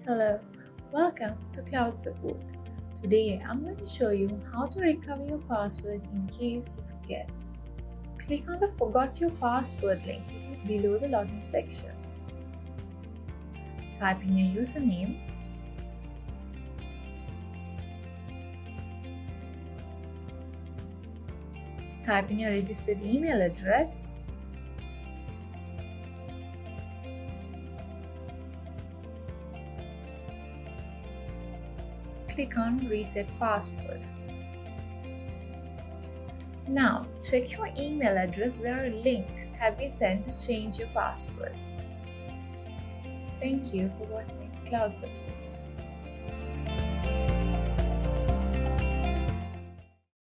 Hello, welcome to Cloud Support. Today I'm going to show you how to recover your password in case you forget. Click on the Forgot Your Password link which is below the login section. Type in your username, type in your registered email address, click on Reset Password. Now check your email address where a link has been sent to change your password. Thank you for watching Cloud Support.